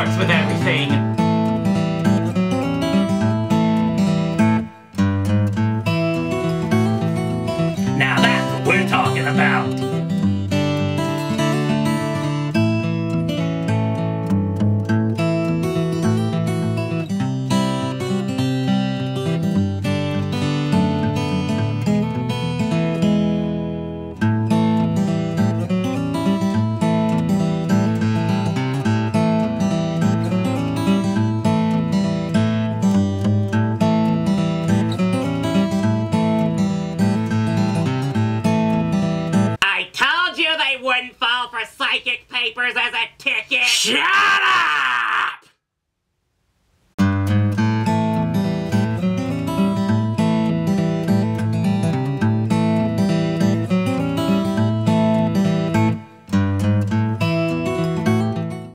works with everything. Now that's what we're talking about. Wouldn't fall for psychic papers as a ticket. Shut up!